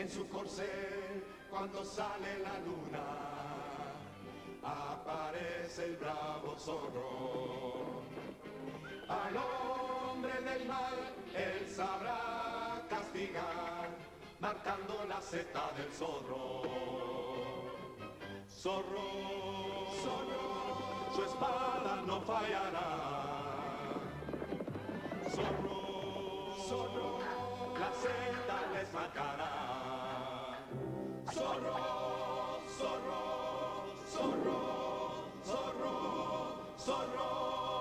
en su corcel cuando sale la luna. Aparece el bravo zorro. Al hombre del mal él sabrá castigar, marcando la seta del zorro. Zorro, zorro, su espada no fallará. Zorro, zorro, la seta les marcará. Zorro, zorro, zorro, zorro, zorro.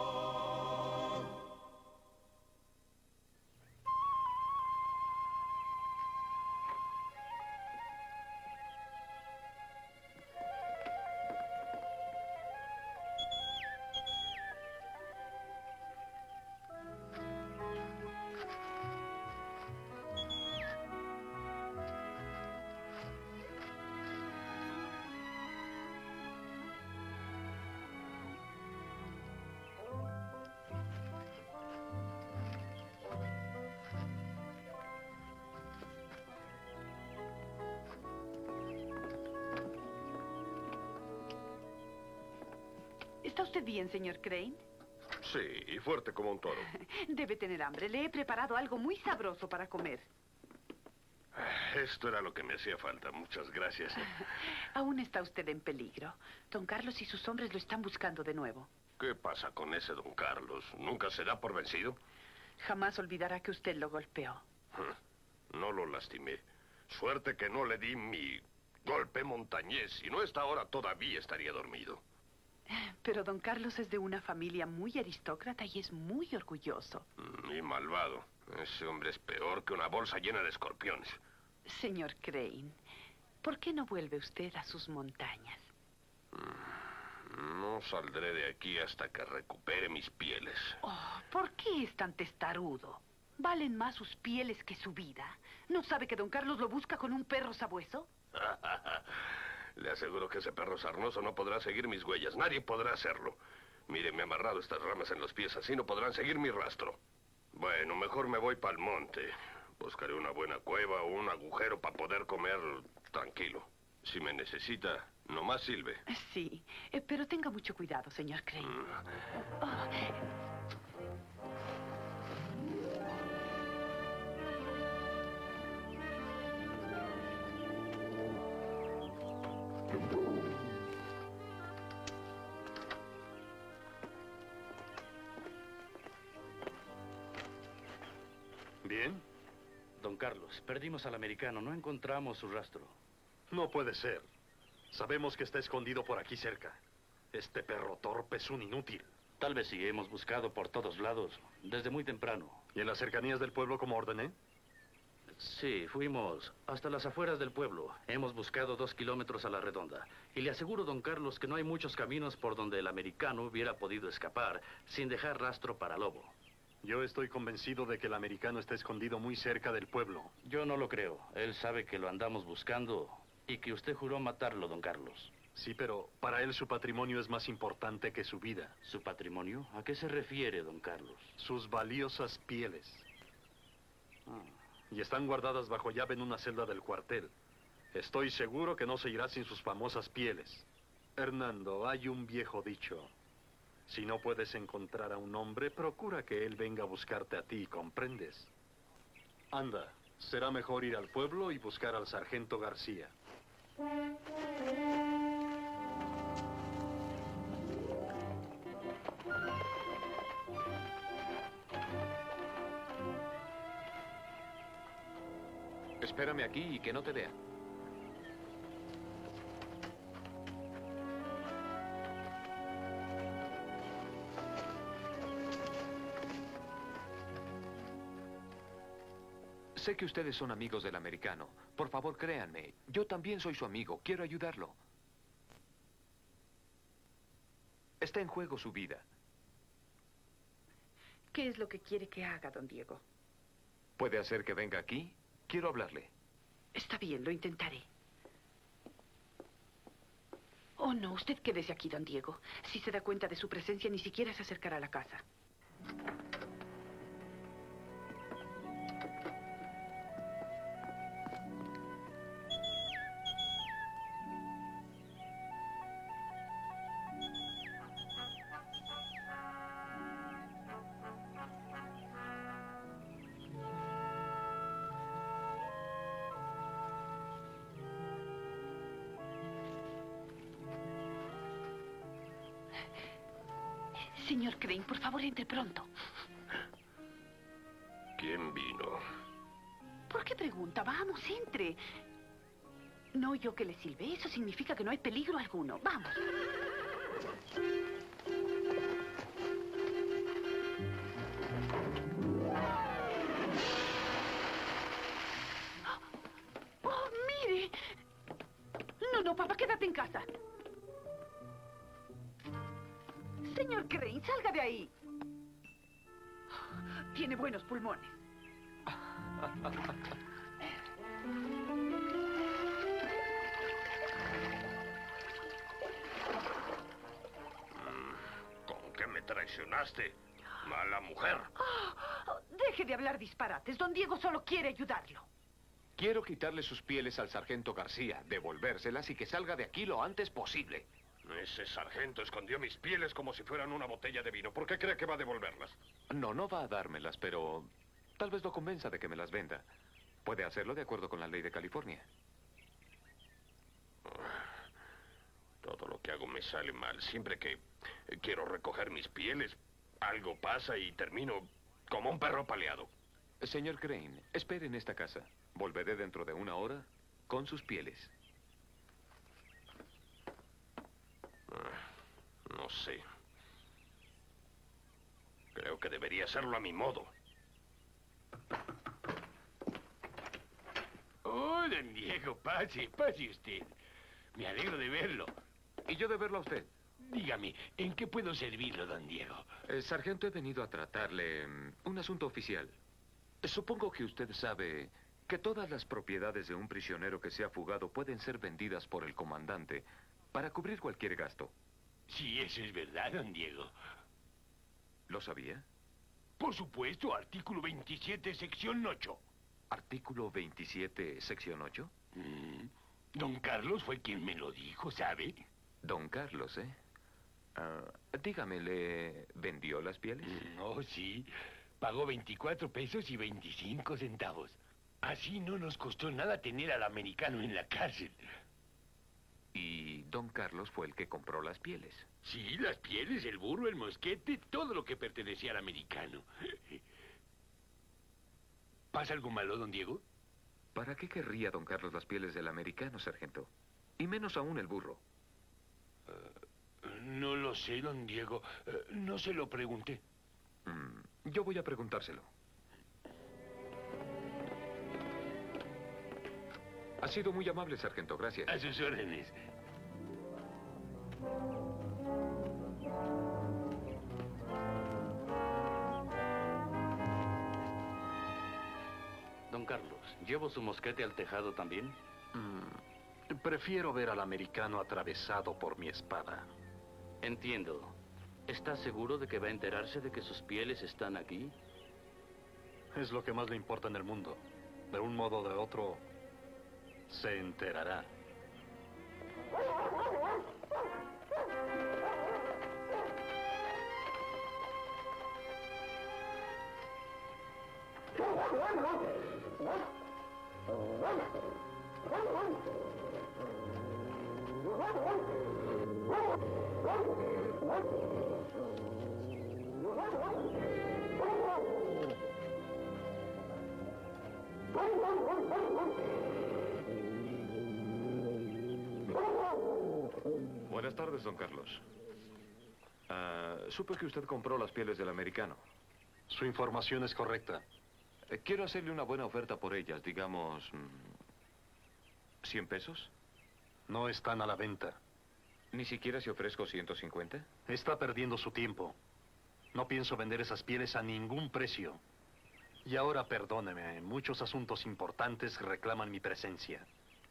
¿Está usted bien, señor Crane? Sí, y fuerte como un toro. Debe tener hambre. Le he preparado algo muy sabroso para comer. Esto era lo que me hacía falta. Muchas gracias. Aún está usted en peligro. Don Carlos y sus hombres lo están buscando de nuevo. ¿Qué pasa con ese don Carlos? ¿Nunca se da por vencido? Jamás olvidará que usted lo golpeó. No lo lastimé. Suerte que no le di mi golpe montañés. Si no está ahora, todavía estaría dormido. Pero don Carlos es de una familia muy aristócrata y es muy orgulloso. Y malvado. Ese hombre es peor que una bolsa llena de escorpiones. Señor Crane, ¿por qué no vuelve usted a sus montañas? No saldré de aquí hasta que recupere mis pieles. Oh, ¿por qué es tan testarudo? ¿Valen más sus pieles que su vida? ¿No sabe que don Carlos lo busca con un perro sabueso? Le aseguro que ese perro sarnoso no podrá seguir mis huellas. Nadie podrá hacerlo. Mire, me he amarrado estas ramas en los pies. Así no podrán seguir mi rastro. Bueno, mejor me voy para el monte. Buscaré una buena cueva o un agujero para poder comer tranquilo. Si me necesita, nomás silbe. Sí, pero tenga mucho cuidado, señor Crane. Oh. ¿Bien? Don Carlos, perdimos al americano. No encontramos su rastro. No puede ser. Sabemos que está escondido por aquí cerca. Este perro torpe es un inútil. Tal vez sí, hemos buscado por todos lados, desde muy temprano. ¿Y en las cercanías del pueblo como ordené? Sí, fuimos hasta las afueras del pueblo. Hemos buscado 2 kilómetros a la redonda. Y le aseguro, don Carlos, que no hay muchos caminos por donde el americano hubiera podido escapar sin dejar rastro para lobo. Yo estoy convencido de que el americano está escondido muy cerca del pueblo. Yo no lo creo. Él sabe que lo andamos buscando y que usted juró matarlo, don Carlos. Sí, pero para él su patrimonio es más importante que su vida. ¿Su patrimonio? ¿A qué se refiere, don Carlos? Sus valiosas pieles. Ah. Y están guardadas bajo llave en una celda del cuartel. Estoy seguro que no se irá sin sus famosas pieles. Hernando, hay un viejo dicho. Si no puedes encontrar a un hombre, procura que él venga a buscarte a ti, ¿comprendes? Anda, será mejor ir al pueblo y buscar al sargento García. Espérame aquí y que no te vea. Sé que ustedes son amigos del americano. Por favor, créanme. Yo también soy su amigo. Quiero ayudarlo. Está en juego su vida. ¿Qué es lo que quiere que haga, don Diego? ¿Puede hacer que venga aquí? Quiero hablarle. Está bien, lo intentaré. Oh, no, usted quédese aquí, don Diego. Si se da cuenta de su presencia, ni siquiera se acercará a la casa. Señor Crane, por favor, entre pronto. ¿Quién vino? ¿Por qué pregunta? Vamos, entre. No oyó que le silbé. Eso significa que no hay peligro alguno. Vamos. ¡Oh, mire! No, no, papá, quédate en casa. Señor Crane, salga de ahí. Tiene buenos pulmones. ¿Con qué me traicionaste? Mala mujer. Deje de hablar disparates. Don Diego solo quiere ayudarlo. Quiero quitarle sus pieles al sargento García, devolvérselas y que salga de aquí lo antes posible. Ese sargento escondió mis pieles como si fueran una botella de vino. ¿Por qué cree que va a devolverlas? No, no va a dármelas, pero tal vez lo convenza de que me las venda. Puede hacerlo de acuerdo con la ley de California. Todo lo que hago me sale mal. Siempre que quiero recoger mis pieles, algo pasa y termino como un perro paleado. Señor Crane, espere en esta casa. Volveré dentro de 1 hora con sus pieles. No sé. Creo que debería hacerlo a mi modo. Oh, don Diego, pase usted. Me alegro de verlo. Y yo de verlo a usted. Dígame, ¿en qué puedo servirlo, don Diego? Sargento, he venido a tratarle un asunto oficial. Supongo que usted sabe que todas las propiedades de un prisionero que se ha fugado pueden ser vendidas por el comandante para cubrir cualquier gasto. Sí, eso es verdad, don Diego. ¿Lo sabía? Por supuesto, artículo 27, sección 8. Artículo 27, sección 8. Don Carlos fue quien me lo dijo, ¿sabe? Don Carlos, ¿eh? Dígame, ¿le vendió las pieles? Oh, sí. Pagó 24 pesos y 25 centavos. Así no nos costó nada tener al americano en la cárcel. Y don Carlos fue el que compró las pieles. Sí, las pieles, el burro, el mosquete, todo lo que pertenecía al americano. ¿Pasa algo malo, don Diego? ¿Para qué querría don Carlos las pieles del americano, sargento? Y menos aún el burro. No lo sé, don Diego. No se lo pregunté. Yo voy a preguntárselo. Ha sido muy amable, sargento. Gracias. A sus órdenes. Don Carlos, ¿llevo su mosquete al tejado también? Prefiero ver al americano atravesado por mi espada. Entiendo. ¿Está seguro de que va a enterarse de que sus pieles están aquí? Es lo que más le importa en el mundo. De un modo o de otro, se enterará. Buenas tardes, don Carlos. Supe que usted compró las pieles del americano. Su información es correcta. Quiero hacerle una buena oferta por ellas, digamos... ¿100 pesos? No están a la venta. ¿Ni siquiera si ofrezco 150? Está perdiendo su tiempo. No pienso vender esas pieles a ningún precio. Y ahora, perdóneme, muchos asuntos importantes reclaman mi presencia.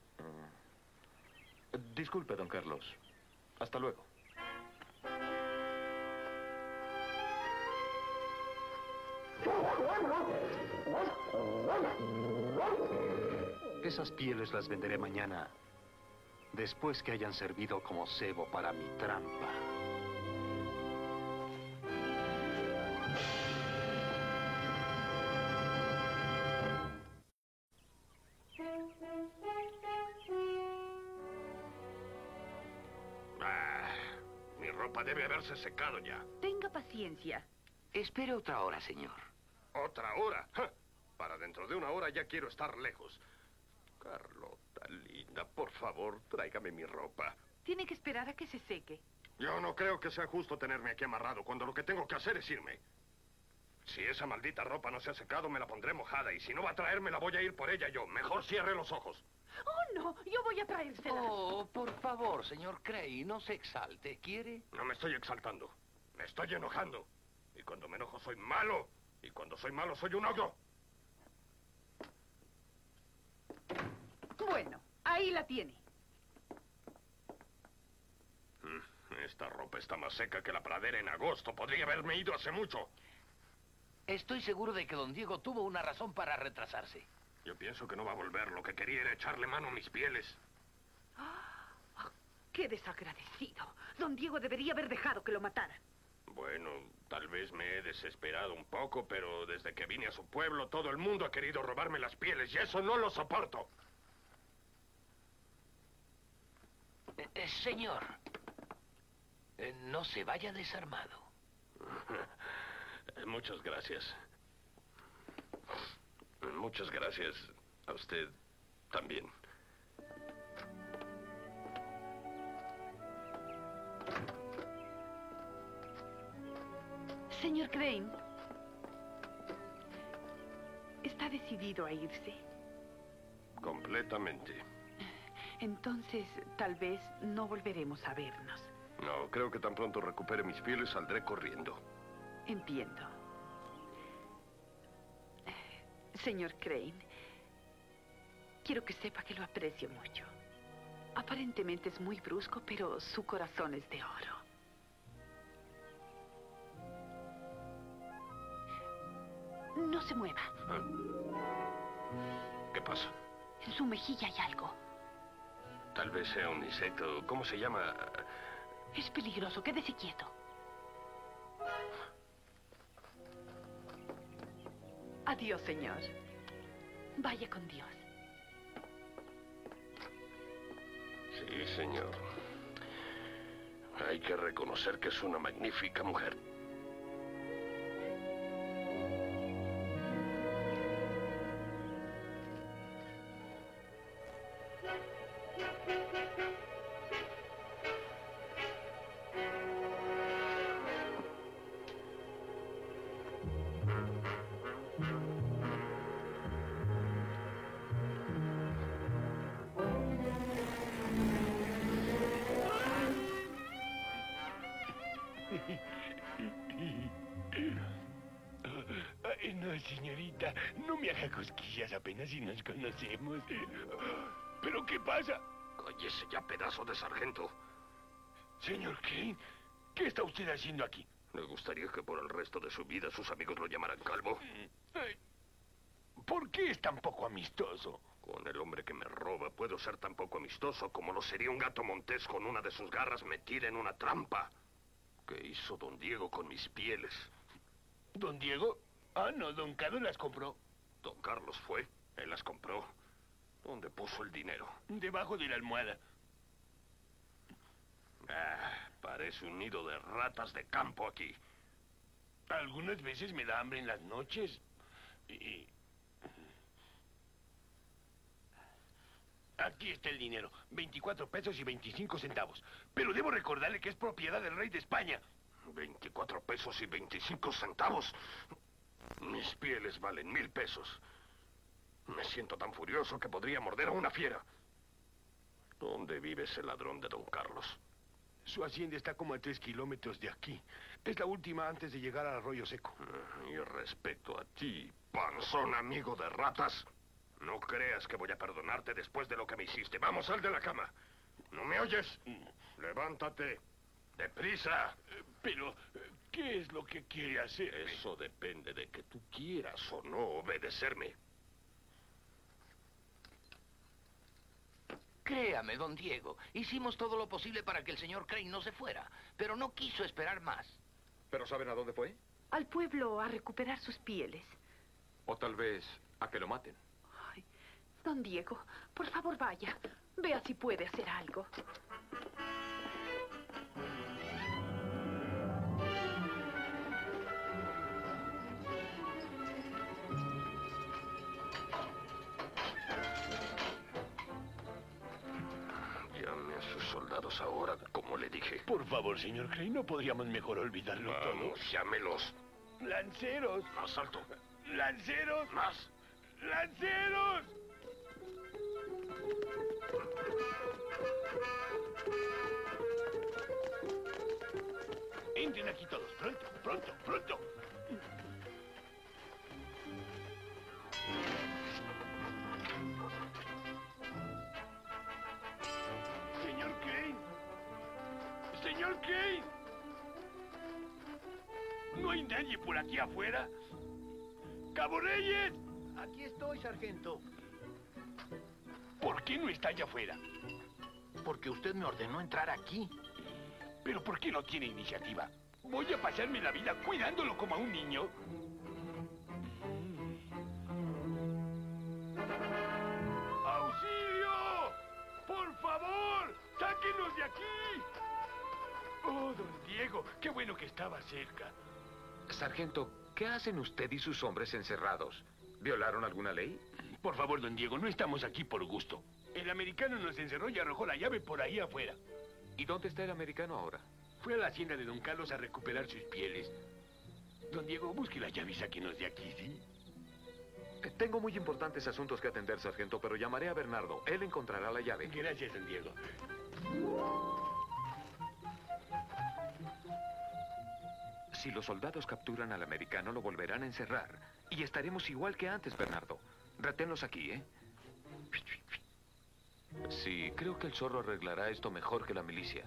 Disculpe, don Carlos. Hasta luego. Esas pieles las venderé mañana, después que hayan servido como cebo para mi trampa. ropa debe haberse secado ya. Tenga paciencia. Espere otra hora, señor. ¿Otra hora? ¡Ja! Para dentro de una hora ya quiero estar lejos. Carlota, linda, por favor, tráigame mi ropa. Tiene que esperar a que se seque. Yo no creo que sea justo tenerme aquí amarrado cuando lo que tengo que hacer es irme. Si esa maldita ropa no se ha secado, me la pondré mojada. Y si no va a traerme, la voy a ir por ella yo. Mejor cierre los ojos. ¡Oh, no! Yo voy a traérsela. Oh, por favor, señor Crane, no se exalte. ¿Quiere? No me estoy exaltando. Me estoy enojando. Y cuando me enojo soy malo. Y cuando soy malo soy un ogro. Bueno, ahí la tiene. Esta ropa está más seca que la pradera en agosto. Podría haberme ido hace mucho. Estoy seguro de que don Diego tuvo una razón para retrasarse. Yo pienso que no va a volver. Lo que quería era echarle mano a mis pieles. ¡Qué desagradecido! Don Diego debería haber dejado que lo mataran. Bueno, tal vez me he desesperado un poco, pero desde que vine a su pueblo, todo el mundo ha querido robarme las pieles y eso no lo soporto. Señor, no se vaya desarmado. Muchas gracias. Muchas gracias a usted también. Señor Crane, ¿está decidido a irse? Completamente. Entonces, tal vez no volveremos a vernos. No, creo que tan pronto recupere mis pieles saldré corriendo. Entiendo. Señor Crane, quiero que sepa que lo aprecio mucho. Aparentemente es muy brusco, pero su corazón es de oro. No se mueva. ¿Qué pasa? En su mejilla hay algo. Tal vez sea un insecto. ¿Cómo se llama? Es peligroso. Quédese quieto. Adiós, señor. Vaya con Dios. Sí, señor. Hay que reconocer que es una magnífica mujer. Ay, no, señorita, no me haga cosquillas apenas si nos conocemos. ¿Pero qué pasa? Cállese ya, pedazo de sargento. Señor Crane, ¿qué está usted haciendo aquí? ¿Le gustaría que por el resto de su vida sus amigos lo llamaran calvo? Ay, ¿por qué es tan poco amistoso? Con el hombre que me roba puedo ser tan poco amistoso como lo sería un gato montés con una de sus garras metida en una trampa. ¿Qué hizo don Diego con mis pieles? ¿Don Diego? Ah, no, don Carlos las compró. Don Carlos fue. Él las compró. ¿Dónde puso el dinero? Debajo de la almohada. Parece un nido de ratas de campo aquí. Algunas veces me da hambre en las noches. Y... Aquí está el dinero. 24 pesos y 25 centavos. Pero debo recordarle que es propiedad del rey de España. 24 pesos y 25 centavos. Mis pieles valen 1000 pesos. Me siento tan furioso que podría morder a una fiera. ¿Dónde vive ese ladrón de don Carlos? Su hacienda está como a 3 kilómetros de aquí. Es la última antes de llegar al Arroyo Seco. Y respecto a ti, panzón amigo de ratas, no creas que voy a perdonarte después de lo que me hiciste. Vamos, sal de la cama. ¿No me oyes? Levántate. ¡Deprisa! Pero, ¿qué es lo que quiere hacer? Eso depende de que tú quieras o no obedecerme. Créame, don Diego, hicimos todo lo posible para que el señor Crane no se fuera, pero no quiso esperar más. ¿Pero saben a dónde fue? Al pueblo a recuperar sus pieles. O tal vez a que lo maten. Ay, don Diego, por favor vaya. Vea si puede hacer algo. soldados ahora, como le dije. Por favor, señor Crane, ¿no podríamos mejor olvidarlo todo? Vamos, llámelos. ¡Lanceros! Más alto. ¡Lanceros! Más. ¡Lanceros! Entren aquí todos, pronto, pronto, pronto. Señor Crane. Señor Crane. ¿No hay nadie por aquí afuera? ¡Cabo Reyes! Aquí estoy, sargento. ¿Por qué no está allá afuera? Porque usted me ordenó entrar aquí. ¿Pero por qué no tiene iniciativa? Voy a pasarme la vida cuidándolo como a un niño. ¡Auxilio! ¡Por favor! ¡Sáquenos de aquí! Oh, don Diego, qué bueno que estaba cerca. Sargento, ¿qué hacen usted y sus hombres encerrados? ¿Violaron alguna ley? Por favor, don Diego, no estamos aquí por gusto. El americano nos encerró y arrojó la llave por ahí afuera. ¿Y dónde está el americano ahora? Fue a la hacienda de don Carlos a recuperar sus pieles. Don Diego, busque la llave y sáquenos de aquí, ¿sí? Tengo muy importantes asuntos que atender, sargento, pero llamaré a Bernardo. Él encontrará la llave. Gracias, don Diego. Si los soldados capturan al americano, lo volverán a encerrar. Y estaremos igual que antes, Bernardo. Reténlos aquí, ¿eh? Sí, creo que el zorro arreglará esto mejor que la milicia.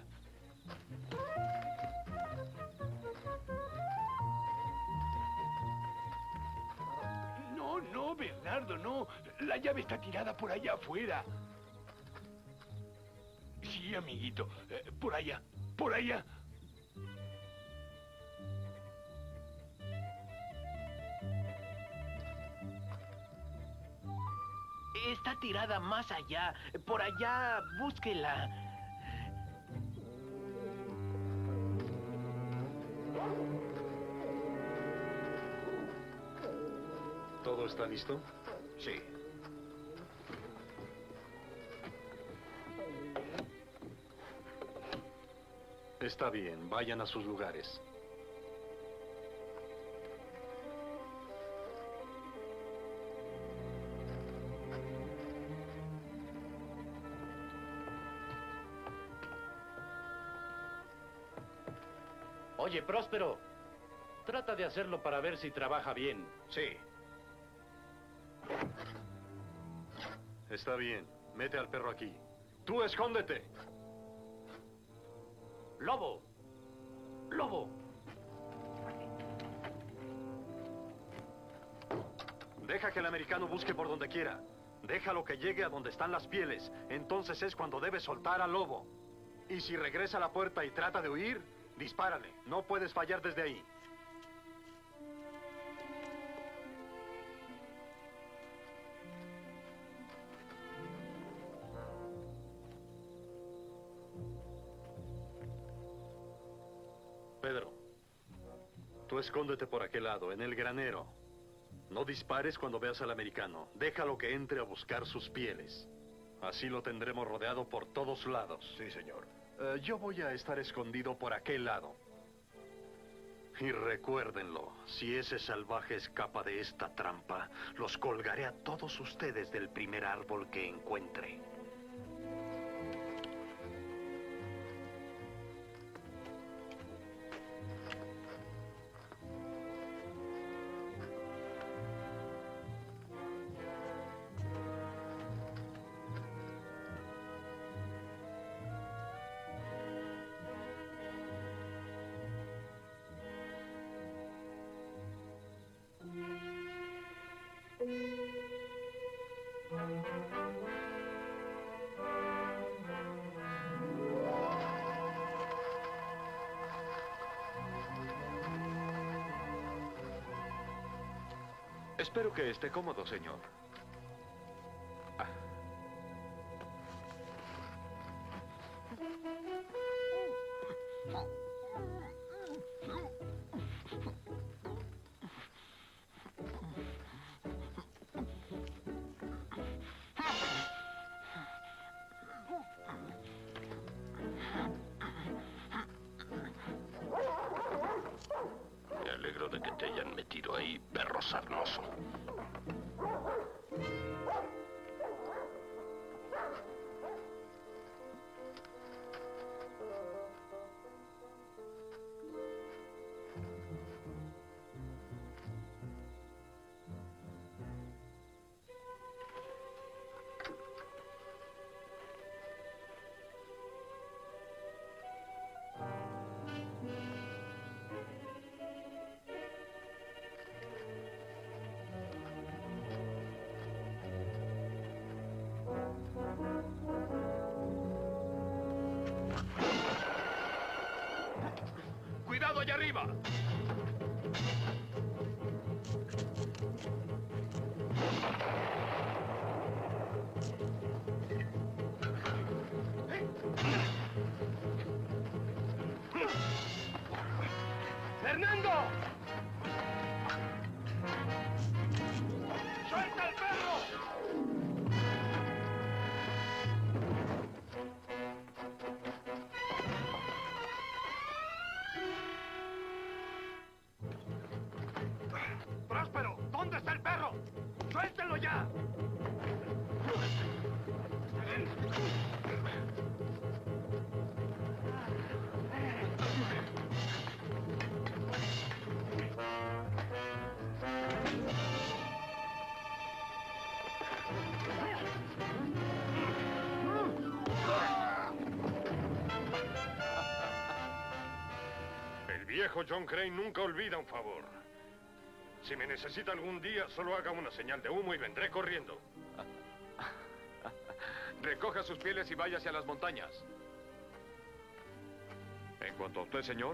No, no, Bernardo, no. La llave está tirada por allá afuera. Sí, amiguito. Por allá, por allá. Está tirada más allá. Por allá, búsquela. ¿Todo está listo? Sí. Está bien, vayan a sus lugares. Oye, Próspero, trata de hacerlo para ver si trabaja bien. Sí. Está bien, mete al perro aquí. ¡Tú escóndete! ¡Lobo! ¡Lobo! Deja que el americano busque por donde quiera. Déjalo que llegue a donde están las pieles. Entonces es cuando debes soltar al lobo. Y si regresa a la puerta y trata de huir, dispárale. No puedes fallar desde ahí. Pedro, tú escóndete por aquel lado, en el granero. No dispares cuando veas al americano. Déjalo que entre a buscar sus pieles. Así lo tendremos rodeado por todos lados. Sí, señor. Yo voy a estar escondido por aquel lado. Y recuérdenlo, si ese salvaje escapa de esta trampa, los colgaré a todos ustedes del primer árbol que encuentre. Espero que esté cómodo, señor. ¡Cuidado allá arriba! ¡Fernando! ¡Suelta el perro! ¡Próspero! ¿Dónde está el perro? ¡Suéltelo ya! El viejo John Crane nunca olvida un favor. Si me necesita algún día, solo haga una señal de humo y vendré corriendo. Recoja sus pieles y vaya hacia las montañas. En cuanto a usted, señor.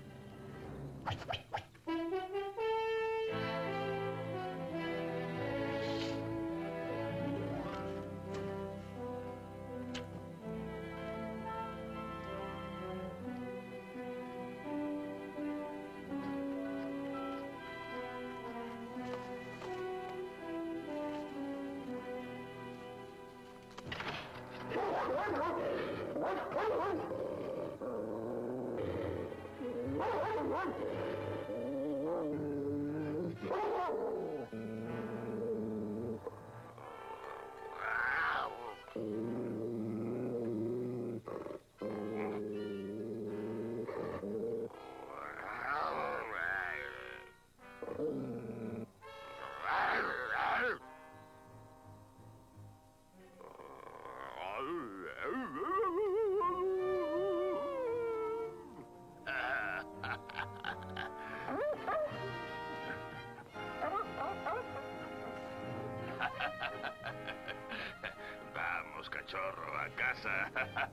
Vamos, cachorro, a casa.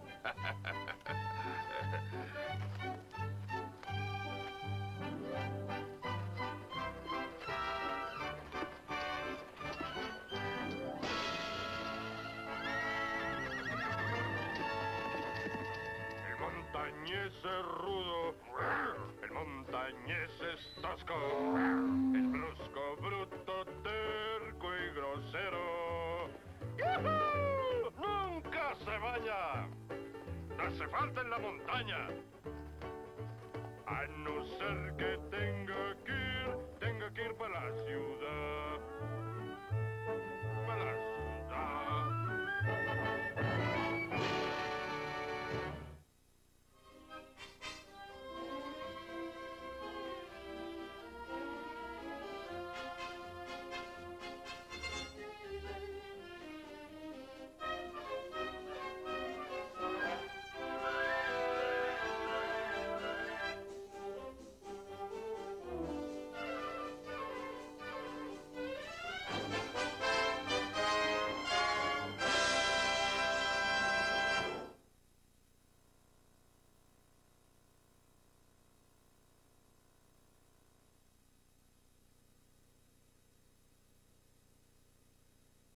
El montañés es rudo. El montañés es tosco. El brusco, bruto, terco y grosero. ¡Yujú! ¡Nunca se baña! ¡No hace falta en la montaña! A no ser que tenga que ir para la ciudad.